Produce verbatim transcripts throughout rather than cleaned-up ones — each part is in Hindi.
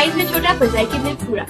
साइज में छोटा पर जायके में पूरा।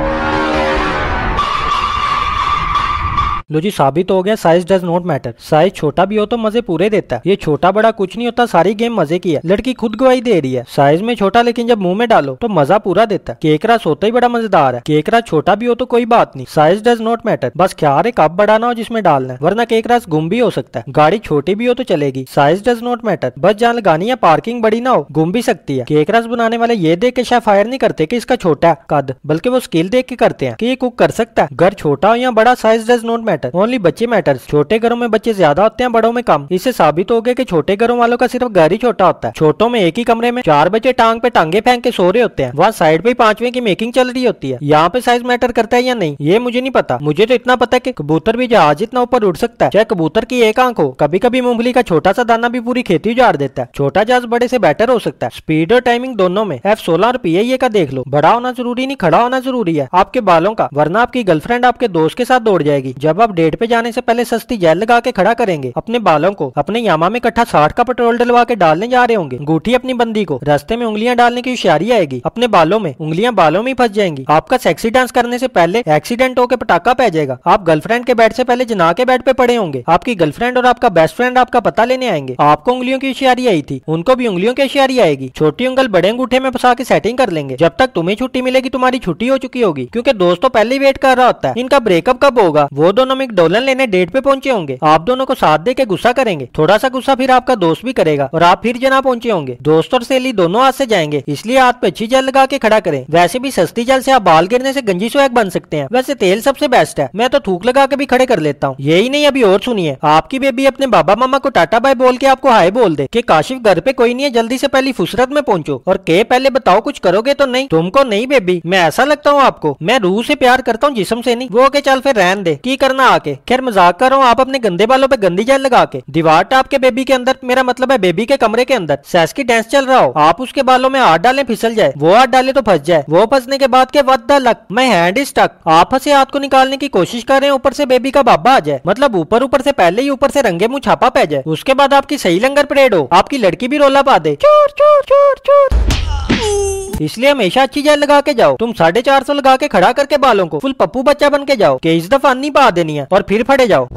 लो जी, साबित हो गया size does not matter. Size छोटा भी हो तो मजे पूरे देता है। ये छोटा बड़ा कुछ नहीं होता, सारी गेम मजे की है। लड़की खुद गवाही दे रही है। साइज में छोटा लेकिन जब मुंह में डालो तो मजा पूरा देता है। केक रस होता ही बड़ा मजेदार है। केक रस छोटा भी हो तो कोई बात नहीं, साइज डज नॉट मैटर। बस ख्याल है कप बड़ा ना हो जिसमें डालना है, वरना केक रस गुम भी हो सकता है। गाड़ी छोटी भी हो तो चलेगी, साइज डज नॉट मैटर। बस जहाँ लगानी है पार्किंग बड़ी ना हो, गुम भी सकती है। केक रस बनाने वाले ये देख के शायद फायर नहीं करते कि इसका छोटा है कद, बल्कि वो स्किल देख के करते हैं कि ये कुक कर सकता है। घर छोटा हो या बड़ा, size does not matter, only बच्चे मैटर्स। छोटे घरों में बच्चे ज्यादा होते हैं, बड़ों में कम। इससे साबित हो गया कि छोटे घरों वालों का सिर्फ घर ही छोटा होता है। छोटों में एक ही कमरे में चार बच्चे टांग पे टांगे फेंक के सो रहे होते हैं, वहाँ साइड पे पांचवे की मेकिंग चल रही होती है। यहाँ पे साइज मैटर करता है या नहीं ये मुझे नहीं पता। मुझे तो इतना पता है कि कबूतर भी जहाज इतना ऊपर उड़ सकता है, चाहे कबूतर की एक आंख हो। कभी कभी मूंगफली का छोटा सा दाना भी पूरी खेती उजाड़ देता है। छोटा जहाज बड़े से बेटर हो सकता है, स्पीड और टाइमिंग दोनों में। एफ सोलह और पी आई ए का देख लो, बड़ा होना जरूरी नहीं, खड़ा होना जरूरी है आपके बालों का, वरना आपकी गर्लफ्रेंड आपके दोस्त के साथ दौड़ जाएगी। जब आप डेट पे जाने से पहले सस्ती जेल लगा के खड़ा करेंगे अपने बालों को, अपने यामा में इकट्ठा साठ का पेट्रोल डलवा के डालने जा रहे होंगे अंगूठी अपनी बंदी को, रास्ते में उंगलियां डालने की होशियारी आएगी, अपने बालों में उंगलियां बालों में फंस जाएंगी। आपका सेक्सी डांस करने से पहले एक्सीडेंट होकर पटाखा पै जाएगा। आप गर्लफ्रेंड के बेड से पहले जना के बेड पे पड़े होंगे। आपकी गर्लफ्रेंड और आपका बेस्ट फ्रेंड आपका पता लेने आएंगे। आपको उंगलियों की होशियारी आई थी, उनको भी उंगलियों की होशियारी आएगी। छोटी उंगल बड़े अंगूठे में फंसा के सेटिंग कर लेंगे। जब तक तुम्हें छुट्टी मिलेगी तुम्हारी छुट्टी हो चुकी होगी, क्योंकि दोस्त तो पहले ही वेट कर रहा होता है इनका ब्रेकअप कब होगा। वो दोनों में डोलन लेने डेट पे पहुंचे होंगे। आप दोनों को साथ दे के गुस्सा करेंगे, थोड़ा सा गुस्सा फिर आपका दोस्त भी करेगा और आप फिर जना पहुंचे होंगे। दोस्त और सहेली दोनों हाथ से जाएंगे, इसलिए हाथ पे अच्छी जेल लगा के खड़ा करें। वैसे भी सस्ती जेल से आप बाल गिरने से गंजी स्वैग बन सकते हैं। वैसे तेल सबसे बेस्ट है, मैं तो थूक लगा के भी खड़े कर लेता हूँ। यही नहीं, अभी और सुनिए। आपकी बेबी अपने बाबा मामा को टाटा बाय बोल के आपको हाय बोल दे कि काशिफ घर पे कोई नहीं है, जल्दी से पहली फुसरत में पहुंचो। और के पहले बताओ कुछ करोगे तो नहीं? तुमको नहीं बेबी, मैं ऐसा लगता हूँ आपको? मैं रूह से प्यार करता हूँ, जिस्म से नहीं। वो के चल फिर रहन दे, की करना आके। खैर मजाक कर रहा हूँ, आप अपने गंदे बालों पे गंदी जेल लगा के दीवार टाप के बेबी के अंदर, मेरा मतलब है बेबी के कमरे के अंदर सैस की डांस चल रहा हो, आप उसके बालों में हाथ डालें फिसल जाए, वो हाथ डाले तो फंस जाए, वो फंसने के बाद के what the luck, my hand is stuck. आप फंसे हाथ को निकालने की कोशिश कर रहे हैं, ऊपर से बेबी का बाबा आ जाए, मतलब ऊपर ऊपर से पहले ही ऊपर से रंगे मुंह छापा पै जाए, उसके बाद आपकी सही लंगर परेड हो, आपकी लड़की भी रोला पा दे चोर चोर चोर चोर। इसलिए हमेशा अच्छी जेल लगा के जाओ। तुम साढ़े चार सौ लगा के खड़ा करके बालों को फुल पप्पू बच्चा बन के जाओ कि इस दफा नहीं पा देनी है और फिर फटे जाओ।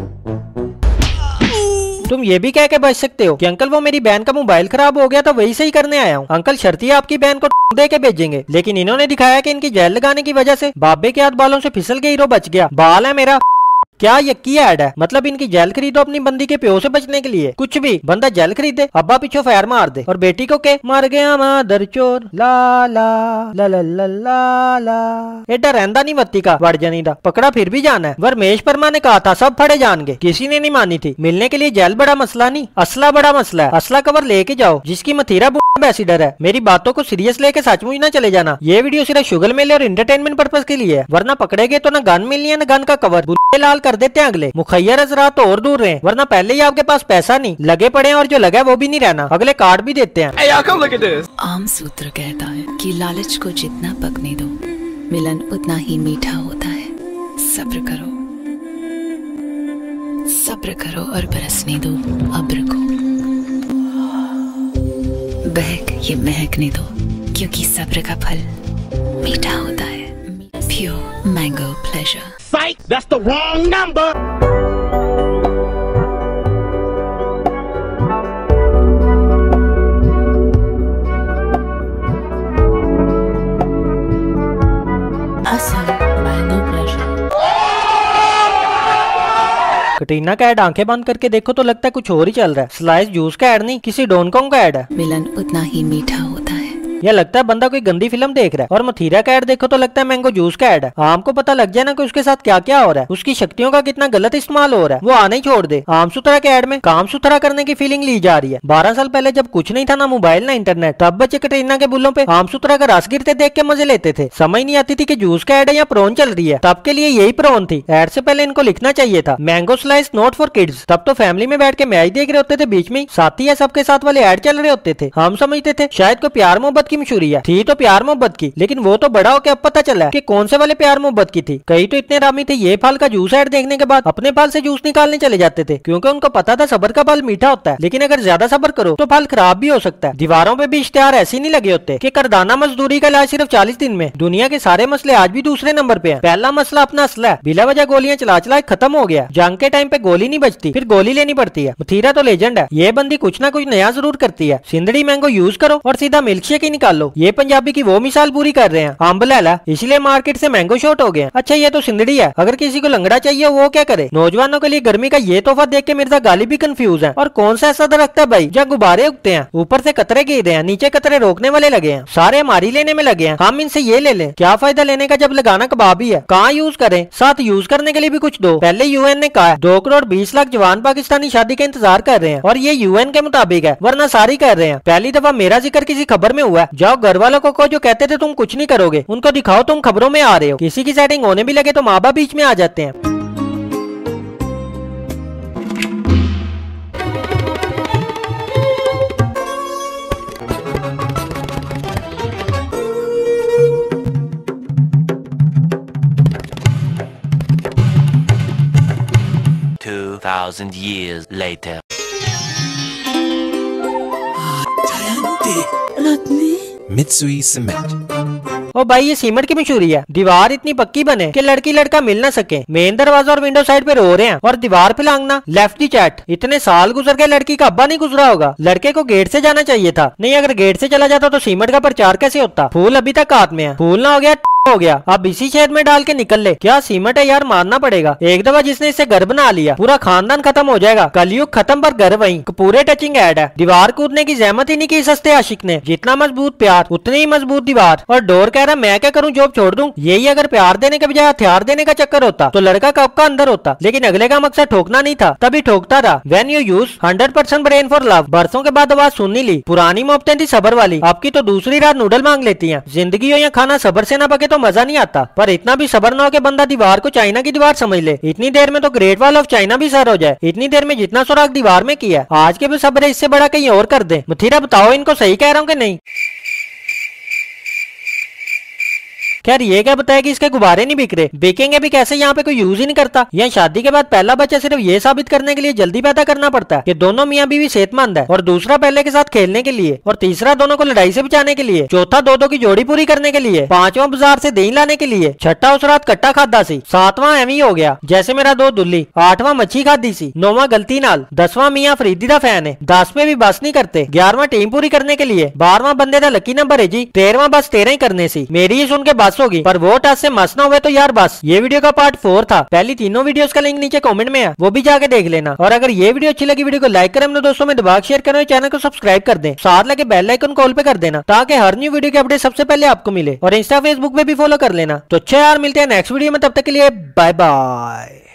तुम ये भी कह के बच सकते हो कि अंकल वो मेरी बहन का मोबाइल खराब हो गया था, वही सही करने आया हूँ। अंकल शर्ती आपकी बहन को दे के भेजेंगे, लेकिन इन्होंने दिखाया कि इनकी जेल लगाने की वजह से बाबे के हाथ बालों से फिसल के हीरो बच गया। बाल है मेरा क्या यक्की ऐड है? मतलब इनकी जेल खरीदो अपनी बंदी के प्यो से बचने के लिए। कुछ भी बंदा जेल खरीदे, अब्बा पीछे फायर मार दे और बेटी को के मर गया मादर चोर ला ला ला ला ला ला ला। एडा रहंदा नहीं मत्ती का वड़ जानी दा, पकड़ा फिर भी जाना है। रमेश वर्मा ने कहा था सब फड़े जाएंगे, किसी ने नहीं मानी थी। मिलने के लिए जेल बड़ा मसला नहीं, असला बड़ा मसला है। असला कवर लेके जाओ जिसकी मथीरा एम्बेसिडर है। मेरी बातों को सीरियस लेके सचमुच ना चले जाना। ये वीडियो सिर्फ शुगर मेले और एंटरटेनमेंट पर्पस के लिए है, वरना पकड़ेगे तो ना गन मिलनी है ना गन का कवर, बुरे लाल कर देते हैं अगले। मुखैर हजरात तो और दूर रहे, वरना पहले ही आपके पास पैसा नहीं, लगे पड़े हैं और जो लगा वो भी नहीं रहना, अगले कार्ड भी देते हैं। hey, आम सूत्र कहता है कि लालच को जितना पकने दो मिलन उतना ही मीठा होता है। सब्र करो सब्र करो और बरसने दो अब्र को, बहक ये महकने दो, क्योंकि सब्र का फल मीठा होता है। Pure mango pleasure. Psych, that's the wrong number. Awesome mango pleasure। Katrina का ऐड आंखें बंद करके देखो तो लगता है कुछ और ही चल रहा है। स्लाइस जूस का ऐड नहीं, किसी डोनकोंग का ऐड है। मिलन उतना ही मीठा होता है। यह लगता है बंदा कोई गंदी फिल्म देख रहा है। और मथीरा का ऐड देखो तो लगता है मैंगो जूस का ऐड है। आम को पता लग जाए ना कि उसके साथ क्या क्या हो रहा है, उसकी शक्तियों का कितना गलत इस्तेमाल हो रहा है, वो आने ही छोड़ दे। आम सुथरा के ऐड में काम सुथरा करने की फीलिंग ली जा रही है। बारह साल पहले जब कुछ नहीं था, ना मोबाइल ना इंटरनेट, तब बच्चे कटरीना के बुल्लों पे आम सुथरा का रस गिरते देख के मजे लेते थे। समझ नहीं आती थी कि जूस का ऐड है या प्रोन चल रही है। तब के लिए यही प्रोन थी। ऐड से पहले इनको लिखना चाहिए था mango slice not for kids. तब तो फैमिली में बैठ के मैच देख रहे होते थे, बीच में साथी या सबके साथ वाले ऐड चल रहे होते थे। हम समझते थे शायद कोई प्यार मोहब्बत की मशहूरी है, थी तो प्यार मोहब्बत की, लेकिन वो तो बड़ा होकर अब पता चला कि कौन से वाले प्यार मोहब्बत की थी। कई तो इतने रामी थे ये फल का जूस ऐड देखने के बाद अपने फल से जूस निकालने चले जाते थे, क्योंकि उनको पता था सब्र का फल मीठा होता है, लेकिन अगर ज्यादा सब्र करो तो फल खराब भी हो सकता है। दीवारों पे भी इश्तिहार ऐसे नहीं लगे होते कि करदाना मजदूरी का इलाज सिर्फ चालीस दिन में। दुनिया के सारे मसले आज भी दूसरे नंबर पे हैं। पहला मसला अपना असला है, बिला वजह गोलियां चला चला खत्म हो गया। जंग के टाइम पे गोली नहीं बचती, फिर गोली लेनी पड़ती है। मथीरा तो लेजेंड है, ये बंदी कुछ ना कुछ नया जरूर करती है। सिंदड़ी मैंगो यूज करो और सीधा मिल्क शेक ही निकालो। ये पंजाबी की वो मिसाल पूरी कर रहे हैं। अम्ब लैला इसलिए मार्केट से मैंगो शॉर्ट हो गए। अच्छा ये तो सिंदड़ी है, अगर किसी को लंगड़ा चाहिए वो क्या करे? नौजवानों के लिए गर्मी का ये तोहफा देख के मिर्जा गालिब भी कंफ्यूज है। और कौन सा ऐसा दरख्त है भाई जहाँ गुब्बारे उगते हैं, ऊपर से कतरे गिर रहे हैं, नीचे कतरे रोकने वाले लगे हैं, सारे हमारी लेने में लगे हैं, हम इनसे ये ले लें। क्या फायदा लेने का जब लगाना कबाब ही है? कहाँ यूज करें? साथ यूज करने के लिए भी कुछ दो। पहले यूएन ने कहा दो करोड़ बीस लाख जवान पाकिस्तानी शादी का इंतजार कर रहे हैं और ये यूएन के मुताबिक है, वरना सारी कर रहे हैं। पहली दफा मेरा जिक्र किसी खबर में हुआ है। जाओ घर वालों को कहो जो कहते थे तुम कुछ नहीं करोगे, उनको दिखाओ तुम खबरों में आ रहे हो। किसी की सेटिंग होने भी लगे तो माँ बाप बीच में आ जाते हैं। Two thousand years later. Mitsui Cement. ओ भाई ये सीमेंट की मशहूरी है। दीवार इतनी पक्की बने कि लड़की लड़का मिल ना सके। मेन दरवाजा और विंडो साइड पे रो रहे हैं और दीवार पे लांगना लेफ्ट दी चैट। इतने साल गुजर गए लड़की का अब्बा नहीं गुजरा होगा। लड़के को गेट से जाना चाहिए था। नहीं अगर गेट से चला जाता तो सीमेंट का प्रचार कैसे होता? फूल अभी तक हाथ में है, फूल ना हो गया हो गया, अब इसी शहद में डाल के निकल ले। क्या सीमेंट है यार, मानना पड़ेगा। एक दफा जिसने इससे घर बना लिया पूरा खानदान खत्म हो जाएगा। कलयुग खत्म पर घर वहीं। पूरे टचिंग ऐड है। दीवार कूदने की जहमत ही नहीं की सस्ते आशिक ने। जितना मजबूत प्यार उतनी ही मजबूत दीवार। और डोर कह रहा मैं क्या करूँ, जॉब छोड़ दूं। यही अगर प्यार देने के बजाय हथियार देने का चक्कर होता तो लड़का कब का अंदर होता। लेकिन अगले का मकसद ठोकना नहीं था, तभी ठोकता रहा। When you use hundred percent brain for love. बरसों के बाद आवाज सुन ली। पुरानी मोहब्बतें थी सबर वाली, अब की तो दूसरी रात नूडल मांग लेती है। जिंदगी हो या खाना सबर से ना पके तो मजा नहीं आता। पर इतना भी सबर न हो कि बंदा दीवार को चाइना की दीवार समझ ले। इतनी देर में तो ग्रेट वॉल ऑफ चाइना भी सर हो जाए। इतनी देर में जितना सुराग दीवार में किया, आज के भी सब्र है, इससे बड़ा कहीं और कर दे। मथीरा बताओ इनको सही कह रहा हूँ कि नहीं? खैर ये क्या बताया कि इसके गुब्बारे नहीं बिक रहे। बिकेंगे भी कैसे, यहाँ पे कोई यूज ही नहीं करता। यहाँ शादी के बाद पहला बच्चा सिर्फ ये साबित करने के लिए जल्दी पैदा करना पड़ता है कि दोनों मियाँ बीवी सेहतमंद है, और दूसरा पहले के साथ खेलने के लिए, और तीसरा दोनों को लड़ाई से बचाने के लिए, चौथा दो दो की जोड़ी पूरी करने के लिए, पांचवा बाजार से दही लाने के लिए, छठा उस रात कट्टा खादा सी, सातवां एवी हो गया जैसे मेरा दो दुल्ली, आठवां मच्छी खादी सी, नौवां गलती नाल, दसवां मियाँ फरीदी दा फैन है, दस में भी बस नहीं करते, ग्यारहवां टीम पूरी करने के लिए, बारहवां बंदे दा लकी नंबर है जी, तेरहवां बस तेरह ही करने सी। मेरी ही सुन के बस होगी, पर वो से मस ना हुए तो यार बस। ये वीडियो का पार्ट फोर था। पहली तीनों वीडियोस का लिंक नीचे कमेंट में है, वो भी जाके देख लेना। और अगर ये वीडियो अच्छी लगी, वीडियो को लाइक करें, अपने दोस्तों में दबा शेयर करें, चैनल को सब्सक्राइब कर दें, साथ लगे बेल आइकन कॉल पे कर देना ताकि हर न्यू वीडियो की अपडेट सबसे पहले आपको मिले। और इंस्टा फेसबुक पे भी फॉलो कर लेना। तो अच्छा यार मिलते हैं नेक्स्ट वीडियो में, तब तक के लिए बाय बाय।